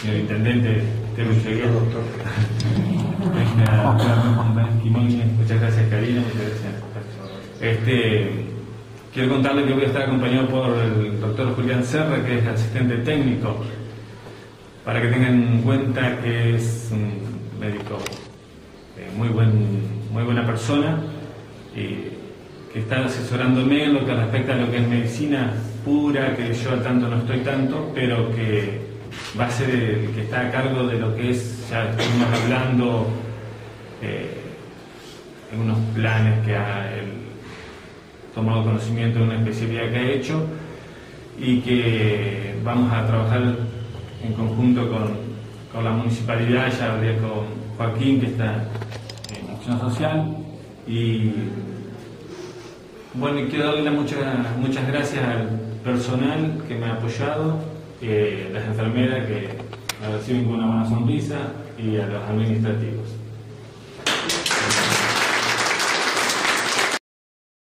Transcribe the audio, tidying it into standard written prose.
señor intendente Terucheguía. Doctor. Muchas gracias, Karina, muchas gracias. Quiero contarles que voy a estar acompañado por el doctor Julián Serra, que es asistente técnico, para que tengan en cuenta que es un médico muy buena persona y que está asesorándome en lo que respecta a lo que es medicina pura, que yo al tanto no estoy tanto, pero que va a ser el que está a cargo de lo que es, ya estuvimos hablando en unos planes que ha él tomado conocimiento de una especialidad que ha hecho y que vamos a trabajar en conjunto con la municipalidad. Ya hablé con Joaquín, que está en acción social, y bueno, y quiero darle muchas gracias al personal que me ha apoyado, las enfermeras que me reciben con una buena sonrisa, y a los administrativos.